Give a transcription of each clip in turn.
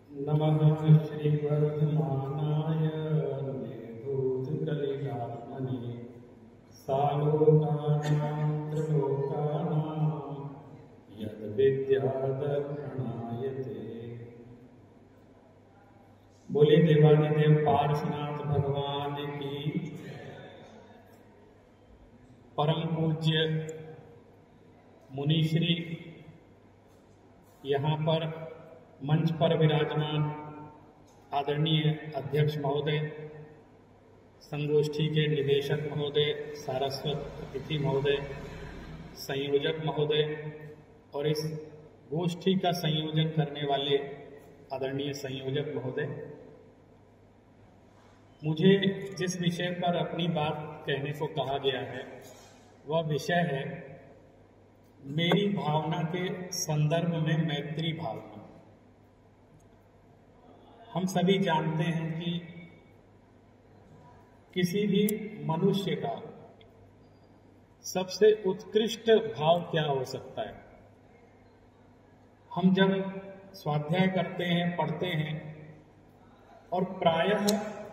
नमः श्रीवर्धमानाय निभूतकलिकात्मने सालोकानां त्रिलोकानां यद्विद्यादर्शनाय ते। बोले देवादिदेव पार्श्वनाथ भगवान की। परम पूज्य मुनिश्री, यहाँ पर मंच पर विराजमान आदरणीय अध्यक्ष महोदय, संगोष्ठी के निदेशक महोदय, सारस्वत अतिथि महोदय, संयोजक महोदय और इस गोष्ठी का संयोजन करने वाले आदरणीय संयोजक महोदय, मुझे जिस विषय पर अपनी बात कहने को कहा गया है वह विषय है मेरी भावना के संदर्भ में मैत्री भावना। हम सभी जानते हैं कि किसी भी मनुष्य का सबसे उत्कृष्ट भाव क्या हो सकता है। हम जब स्वाध्याय करते हैं, पढ़ते हैं और प्रायः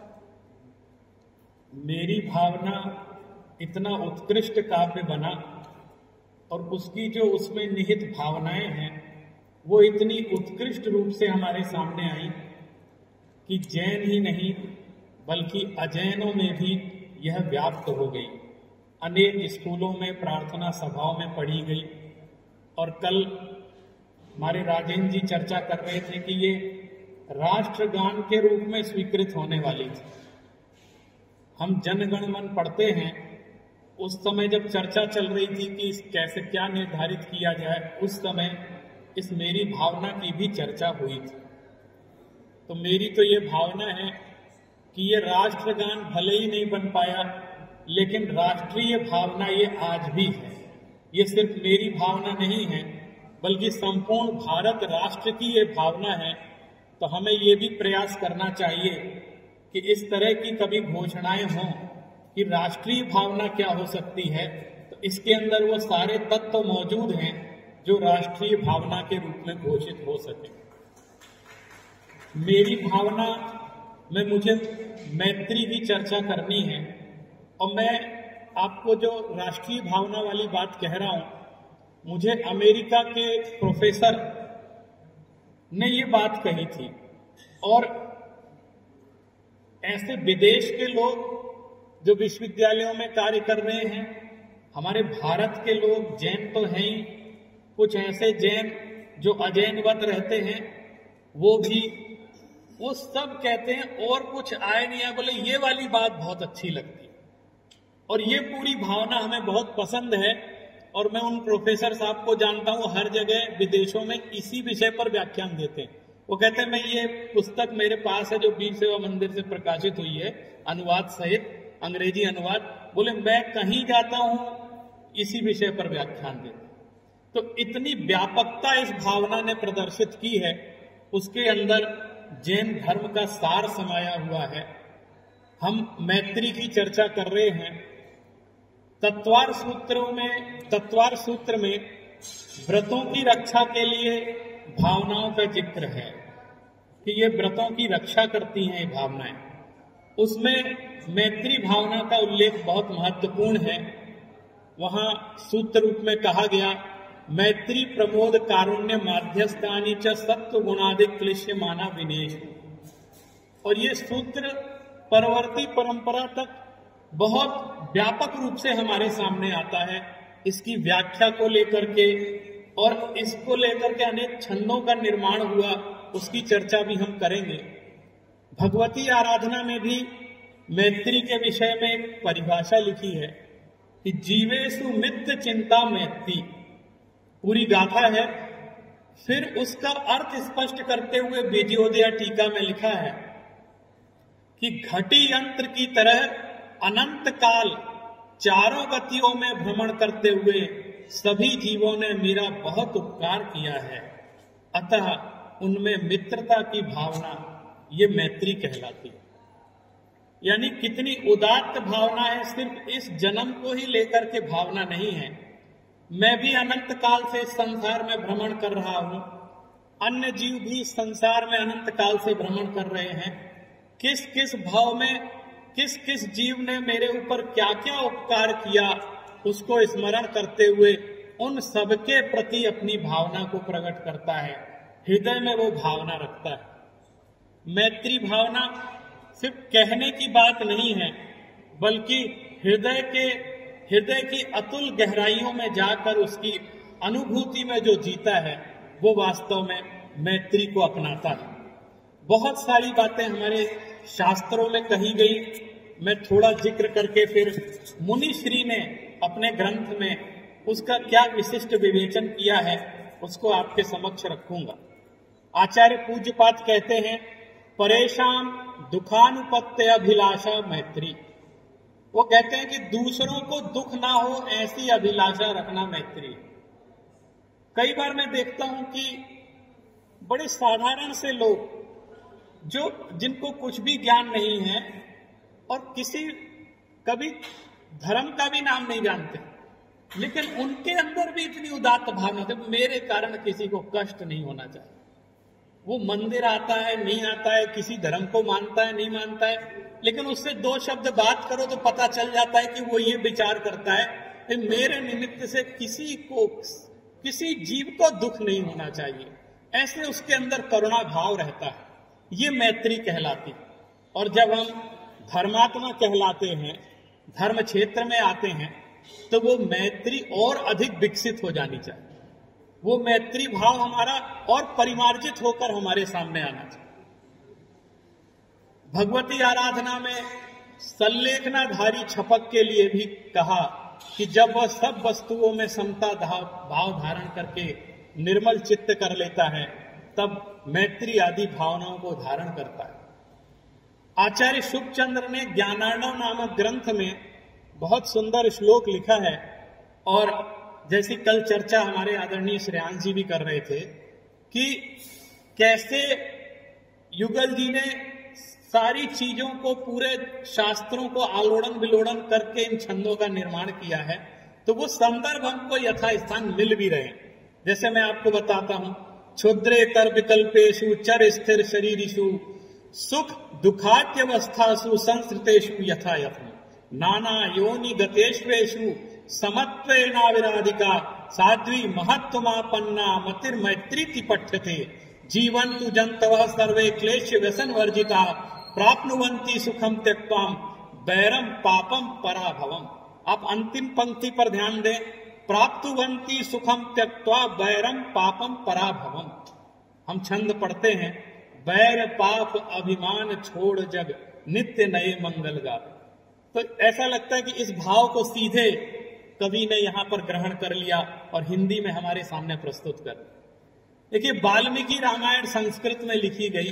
मेरी भावना इतना उत्कृष्ट काव्य बना और उसकी जो उसमें निहित भावनाएं हैं वो इतनी उत्कृष्ट रूप से हमारे सामने आई कि जैन ही नहीं बल्कि अजैनों में भी यह व्याप्त हो गई। अनेक स्कूलों में, प्रार्थना सभाओं में पढ़ी गई। और कल हमारे राजेंद्र जी चर्चा कर रहे थे कि ये राष्ट्रगान के रूप में स्वीकृत होने वाली थी। हम जनगण मन पढ़ते हैं, उस समय जब चर्चा चल रही थी कि कैसे क्या निर्धारित किया जाए, उस समय इस मेरी भावना की भी चर्चा हुई थी। तो मेरी तो ये भावना है कि ये राष्ट्रगान भले ही नहीं बन पाया, लेकिन राष्ट्रीय भावना ये आज भी है। ये सिर्फ मेरी भावना नहीं है बल्कि संपूर्ण भारत राष्ट्र की ये भावना है। तो हमें ये भी प्रयास करना चाहिए कि इस तरह की कभी घोषणाएं हों कि राष्ट्रीय भावना क्या हो सकती है, तो इसके अंदर वो सारे तत्व मौजूद हैं जो राष्ट्रीय भावना के रूप में घोषित हो सके। मेरी भावना में मुझे मैत्री की चर्चा करनी है और मैं आपको जो राष्ट्रीय भावना वाली बात कह रहा हूं, मुझे अमेरिका के प्रोफेसर ने ये बात कही थी। और ऐसे विदेश के लोग जो विश्वविद्यालयों में कार्य कर रहे हैं, हमारे भारत के लोग जैन तो हैं ही, कुछ ऐसे जैन जो अजैनवत रहते हैं वो सब कहते हैं और कुछ आए नहीं है। बोले ये वाली बात बहुत अच्छी लगती है और ये पूरी भावना हमें बहुत पसंद है। और मैं उन प्रोफेसर साहब को जानता हूं, हर जगह विदेशों में इसी विषय पर व्याख्यान देते हैं। वो कहते हैं मैं ये पुस्तक मेरे पास है जो वीर सेवा मंदिर से प्रकाशित हुई है, अनुवाद सहित, अंग्रेजी अनुवाद, बोले मैं कहीं जाता हूं इसी विषय पर व्याख्यान देते। तो इतनी व्यापकता इस भावना ने प्रदर्शित की है, उसके अंदर जैन धर्म का सार समाया हुआ है। हम मैत्री की चर्चा कर रहे हैं। तत्वार सूत्र में व्रतों की रक्षा के लिए भावनाओं का जिक्र है कि ये व्रतों की रक्षा करती हैं ये भावनाएं। उसमें मैत्री भावना का उल्लेख बहुत महत्वपूर्ण है। वहां सूत्र रूप में कहा गया, मैत्री प्रमोद कारुण्य माध्यस्थानी च सत्व गुणादिक क्लिश्य माना विनेश। और ये सूत्र परवर्ती परंपरा तक बहुत व्यापक रूप से हमारे सामने आता है। इसकी व्याख्या को लेकर के और इसको लेकर के अनेक छंदों का निर्माण हुआ, उसकी चर्चा भी हम करेंगे। भगवती आराधना में भी मैत्री के विषय में एक परिभाषा लिखी है कि जीवेषु मित्र चिंता मैत्री, पूरी गाथा है। फिर उसका अर्थ स्पष्ट करते हुए बीजोदया टीका में लिखा है कि घटी यंत्र की तरह अनंत काल चारों गतियों में भ्रमण करते हुए सभी जीवों ने मेरा बहुत उपकार किया है, अतः उनमें मित्रता की भावना ये मैत्री कहलाती है। यानी कितनी उदात्त भावना है, सिर्फ इस जन्म को ही लेकर के भावना नहीं है। मैं भी अनंत काल से इस संसार में भ्रमण कर रहा हूं अन्य जीव भी संसार में अनंत काल से भ्रमण कर रहे हैं। किस किस भाव में किस किस जीव ने मेरे ऊपर क्या क्या उपकार किया, उसको स्मरण करते हुए उन सबके प्रति अपनी भावना को प्रकट करता है, हृदय में वो भावना रखता है। मैत्री भावना सिर्फ कहने की बात नहीं है, बल्कि हृदय की अतुल गहराइयों में जाकर उसकी अनुभूति में जो जीता है वो वास्तव में मैत्री को अपनाता है। बहुत सारी बातें हमारे शास्त्रों में कही गई, मैं थोड़ा जिक्र करके फिर मुनि श्री ने अपने ग्रंथ में उसका क्या विशिष्ट विवेचन किया है उसको आपके समक्ष रखूंगा। आचार्य पूज्यपाद कहते हैं, परेशान दुखानुपत्य अभिलाषा मैत्री। वो कहते हैं कि दूसरों को दुख ना हो ऐसी अभिलाषा रखना मैत्री। कई बार मैं देखता हूं कि बड़े साधारण से लोग जिनको कुछ भी ज्ञान नहीं है और कभी धर्म का भी नाम नहीं जानते, लेकिन उनके अंदर भी इतनी उदात्त भावना है, मेरे कारण किसी को कष्ट नहीं होना चाहिए। वो मंदिर आता है नहीं आता है, किसी धर्म को मानता है नहीं मानता है, लेकिन उससे दो शब्द बात करो तो पता चल जाता है कि वो ये विचार करता है कि मेरे निमित्त से किसी जीव को दुख नहीं होना चाहिए। ऐसे उसके अंदर करुणा भाव रहता है, ये मैत्री कहलाती। और जब हम धर्मात्मा कहलाते हैं, धर्म क्षेत्र में आते हैं, तो वो मैत्री और अधिक विकसित हो जानी चाहिए। वो मैत्री भाव हमारा और परिमार्जित होकर हमारे सामने आना चाहिए। भगवती आराधना में सल्लेखनाधारी छपक के लिए भी कहा कि जब वह सब वस्तुओं में समता भाव धारण करके निर्मल चित्त कर लेता है, तब मैत्री आदि भावनाओं को धारण करता है। आचार्य शुभचंद्र ने ज्ञानार्णव नामक ग्रंथ में बहुत सुंदर श्लोक लिखा है, और जैसी कल चर्चा हमारे आदरणीय श्रेयांश जी भी कर रहे थे कि कैसे युगल जी ने सारी चीजों को, पूरे शास्त्रों को आलोड़न विलोड़न करके इन छंदों का निर्माण किया है, तो वो संदर्भ हमको यथास्थान मिल भी रहे हैं। जैसे मैं आपको बताता हूं, क्षुद्रेतर विकल्पेषु चर स्थिर शरीरिषु सुख दुखाद्यवस्थासु संस्कृतेषु यथा यथा नाना योनि गतेष्वेषु समत्वेनाविराधिका साध्वी महत्वमापन्ना मतिर्मैत्रीति पठ्यते जीवन्तु जन्तवः सर्वे क्लेश व्यसन वर्जिता प्राप्नुवन्ति सुखम त्यक्त्वा वैरम पापम पराभवम। आप अंतिम पंक्ति पर ध्यान दें, प्राप्तुवन्ति सुखम त्यक्त्वा वैरम पापम पराभवम। हम छंद पढ़ते हैं, वैर पाप अभिमान छोड़ जग नित्य नए मंगल गावे। तो ऐसा लगता है कि इस भाव को सीधे कवि ने यहां पर ग्रहण कर लिया और हिंदी में हमारे सामने प्रस्तुत कर। देखिए, वाल्मीकि रामायण संस्कृत में लिखी गई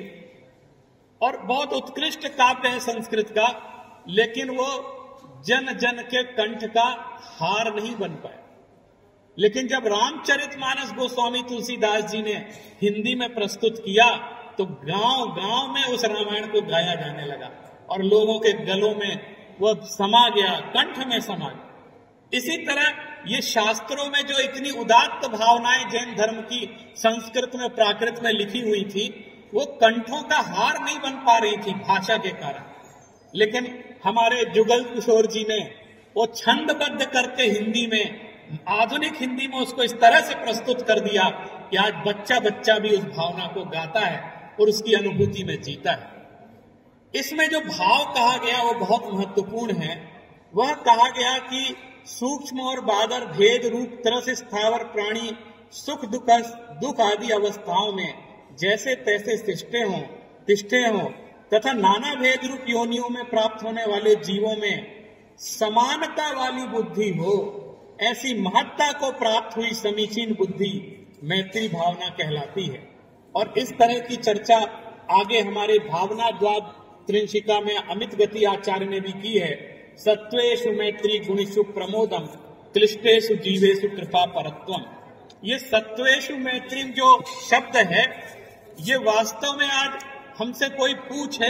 और बहुत उत्कृष्ट काव्य है संस्कृत का, लेकिन वो जन जन के कंठ का हार नहीं बन पाया। लेकिन जब रामचरितमानस गोस्वामी तुलसीदास जी ने हिंदी में प्रस्तुत किया, तो गांव गांव में उस रामायण को गाया जाने लगा और लोगों के गलों में वो समा गया, कंठ में समा गया। इसी तरह ये शास्त्रों में जो इतनी उदात्त भावनाएं जैन धर्म की संस्कृत में प्राकृत में लिखी हुई थी, वो कंठों का हार नहीं बन पा रही थी भाषा के कारण। लेकिन हमारे जुगल किशोर जी ने वो छंदबद्ध करके हिंदी में, आधुनिक हिंदी में उसको इस तरह से प्रस्तुत कर दिया कि आज बच्चा बच्चा भी उस भावना को गाता है और उसकी अनुभूति में जीता है। इसमें जो भाव कहा गया वो बहुत महत्वपूर्ण है। वह कहा गया कि सूक्ष्म और बादर भेद रूप तरस स्थावर प्राणी सुख दुख आदि अवस्थाओं में जैसे तैसे तिष्ठे हों तथा नाना भेद रूप योनियों में प्राप्त होने वाले जीवों में समानता वाली बुद्धि हो, ऐसी महत्ता को प्राप्त हुई समीचीन बुद्धि मैत्री भावना कहलाती है। और इस तरह की चर्चा आगे हमारे भावना द्वाद त्रिंशिका में अमित गति आचार्य ने भी की है। सत्वेषु मैत्री गुणेषु प्रमोदम क्लिष्टेषु जीवेषु कृपा परत्वम। ये सत्वेषु मैत्री जो शब्द है, ये वास्तव में आज हमसे कोई पूछे,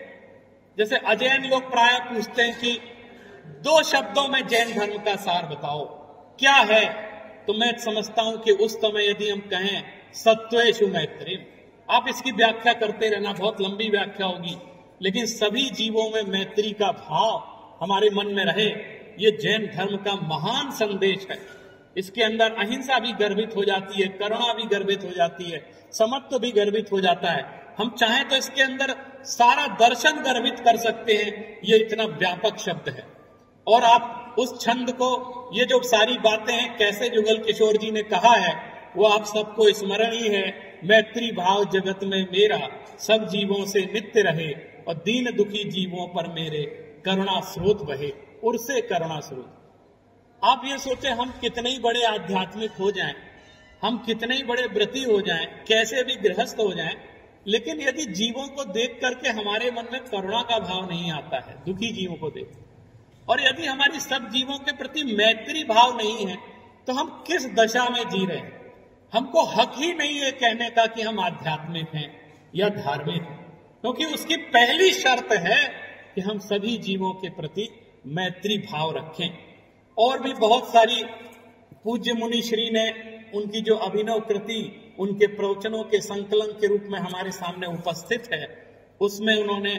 जैसे अजैन लोग प्राय पूछते हैं कि 2 शब्दों में जैन धर्म का सार बताओ, क्या है? तो मैं समझता हूं कि उस समय यदि हम कहें सत्वेषु मैत्री, आप इसकी व्याख्या करते रहना, बहुत लंबी व्याख्या होगी, लेकिन सभी जीवों में मैत्री का भाव हमारे मन में रहे, ये जैन धर्म का महान संदेश है। इसके अंदर अहिंसा भी गर्भित हो जाती है, करुणा भी गर्भित हो जाती है, समत्व भी गर्भित हो जाता है। हम चाहें तो इसके अंदर सारा दर्शन गर्भित कर सकते हैं, ये इतना व्यापक शब्द है। और आप उस छंद को, ये जो सारी बातें हैं कैसे जुगल किशोर जी ने कहा है, वो आप सबको स्मरण ही है। मैत्री भाव जगत में मेरा, सब जीवों से नित्य रहे, और दीन दुखी जीवों पर मेरे करुणा स्रोत बहे, उर्से करुणा स्रोत। आप ये सोचे हम कितने ही बड़े आध्यात्मिक हो जाएं, हम कितने ही बड़े व्रती हो जाएं, कैसे भी गृहस्थ हो जाएं, लेकिन यदि जीवों को देख करके हमारे मन में करुणा का भाव नहीं आता है, दुखी जीवों को देख, और यदि हमारी सब जीवों के प्रति मैत्री भाव नहीं है, तो हम किस दशा में जी रहे हैं। हमको हक ही नहीं है कहने का कि हम आध्यात्मिक हैं या धार्मिक हैं, क्योंकि उसकी पहली शर्त है कि हम सभी जीवों के प्रति मैत्री भाव रखें। और भी बहुत सारी पूज्य मुनि श्री ने उनकी जो अभिनव कृति, उनके प्रवचनों के संकलन के रूप में हमारे सामने उपस्थित है, उसमें उन्होंने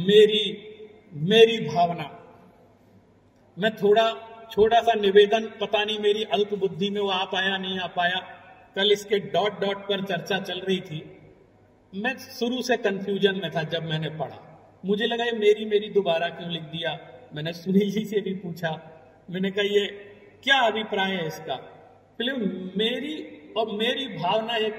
मेरी भावना, मैं थोड़ा छोटा सा निवेदन, पता नहीं मेरी अल्प बुद्धि में वो आ पाया नहीं आ पाया, कल इसके डॉट डॉट पर चर्चा चल रही थी, मैं शुरू से कंफ्यूजन में था। जब मैंने पढ़ा मुझे लगा ये मेरी दोबारा क्यों लिख दिया। मैंने सुनील जी से भी पूछा, मैंने कहा ये क्या अभिप्राय है इसका। मेरी और मेरी भावना एक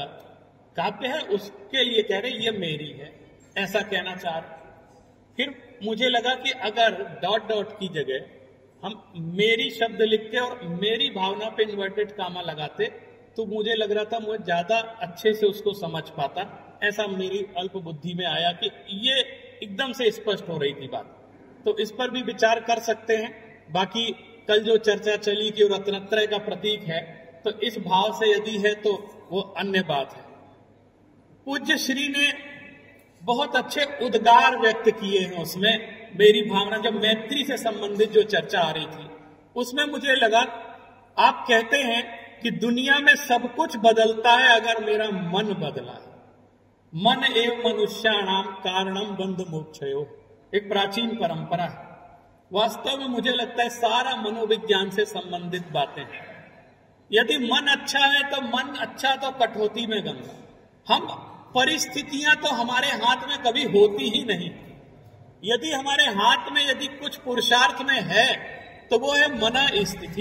काव्य है, उसके लिए कह रहे ये मेरी है, ऐसा कहना चाह रहे। फिर मुझे लगा कि अगर डॉट डॉट की जगह हम मेरी शब्द लिखते और मेरी भावना पे इन्वर्टेड कामा लगाते, तो मुझे लग रहा था मुझे ज्यादा अच्छे से उसको समझ पाता। ऐसा मेरी अल्प बुद्धि में आया कि ये एकदम से स्पष्ट हो रही थी बात, तो इस पर भी विचार कर सकते हैं। बाकी कल जो चर्चा चली कि रत्नत्रय का प्रतीक है, तो इस भाव से यदि है तो वो अन्य बात है। पूज्य श्री ने बहुत अच्छे उद्गार व्यक्त किए हैं उसमें। मेरी भावना, जब मैत्री से संबंधित जो चर्चा आ रही थी, उसमें मुझे लगा आप कहते हैं कि दुनिया में सब कुछ बदलता है अगर मेरा मन बदला है। मन एवं मनुष्याणाम कारणम बंध मोक्षयो, एक प्राचीन परंपरा है। वास्तव में मुझे लगता है सारा मनोविज्ञान से संबंधित बातें हैं। यदि मन अच्छा है तो मन अच्छा, तो कठौती में गंगा। हम परिस्थितियां तो हमारे हाथ में कभी होती ही नहीं। यदि हमारे हाथ में यदि कुछ पुरुषार्थ में है तो वो है मन स्थिति।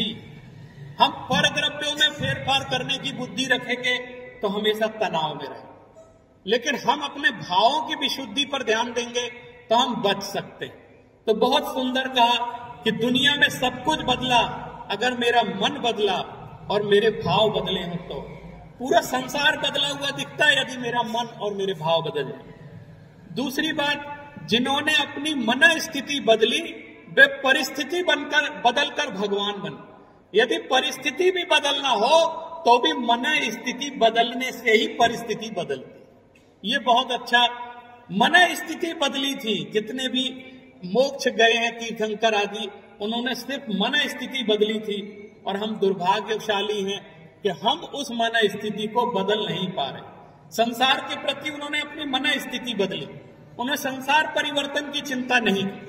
हम परद्रव्यों में फेरफार करने की बुद्धि रखेंगे तो हमेशा तनाव में रहेंगे, लेकिन हम अपने भावों की विशुद्धि पर ध्यान देंगे तो हम बच सकते हैं। तो बहुत सुंदर कहा कि दुनिया में सब कुछ बदला अगर मेरा मन बदला और मेरे भाव बदले हों, तो पूरा संसार बदला हुआ दिखता है यदि मेरा मन और मेरे भाव बदल जाए। दूसरी बात, जिन्होंने अपनी मन स्थिति बदली वे परिस्थिति बदलकर भगवान बने। यदि परिस्थिति भी बदलना हो तो भी मन स्थिति बदलने से ही परिस्थिति बदलती। ये बहुत अच्छा, मन स्थिति बदली थी। जितने भी मोक्ष गए हैं तीर्थंकर आदि, उन्होंने सिर्फ मन स्थिति बदली थी, और हम दुर्भाग्यशाली हैं कि हम उस मन स्थिति को बदल नहीं पा रहे। संसार के प्रति उन्होंने अपनी मन स्थिति बदली, उन्हें संसार परिवर्तन की चिंता नहीं की।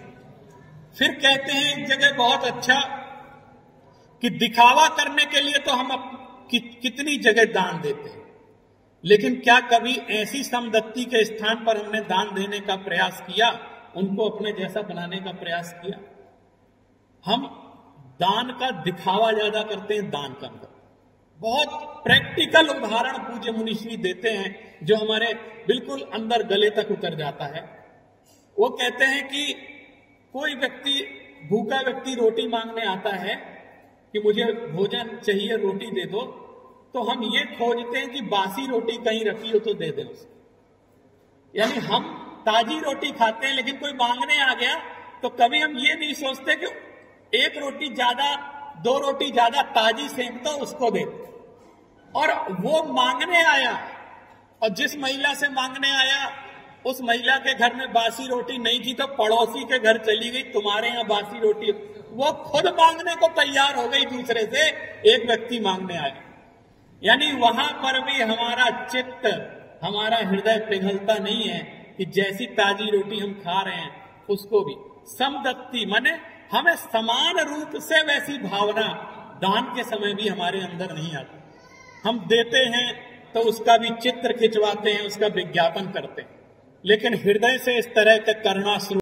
फिर कहते हैं एक जगह बहुत अच्छा कि दिखावा करने के लिए तो हम कितनी जगह दान देते हैं, लेकिन क्या कभी ऐसी समदत्ती के स्थान पर हमने दान देने का प्रयास किया, उनको अपने जैसा बनाने का प्रयास किया? हम दान का दिखावा ज्यादा करते हैं, दान कम करते हैं। बहुत प्रैक्टिकल उदाहरण पूज्य मुनिश्री देते हैं जो हमारे बिल्कुल अंदर गले तक उतर जाता है। वो कहते हैं कि कोई व्यक्ति, भूखा व्यक्ति रोटी मांगने आता है कि मुझे भोजन चाहिए, रोटी दे दो, तो हम ये खोजते हैं कि बासी रोटी कहीं रखी हो तो दे दें उसे। यानी हम ताजी रोटी खाते हैं, लेकिन कोई मांगने आ गया तो कभी हम ये नहीं सोचते कि एक रोटी ज्यादा, दो रोटी ज्यादा ताजी सेंक दो उसको दे। और वो मांगने आया, और जिस महिला से मांगने आया उस महिला के घर में बासी रोटी नहीं थी तो पड़ोसी के घर चली गई, तुम्हारे यहाँ बासी रोटी, वो खुद मांगने को तैयार हो गई दूसरे से, एक व्यक्ति मांगने आया। यानी वहां पर भी हमारा चित्त, हमारा हृदय पिघलता नहीं है कि जैसी ताजी रोटी हम खा रहे हैं उसको भी समदत्ति, माने हमें समान रूप से वैसी भावना दान के समय भी हमारे अंदर नहीं आती। हम देते हैं तो उसका भी चित्र खिंचवाते हैं, उसका विज्ञापन करते हैं, लेकिन हृदय से इस तरह का करना शुरू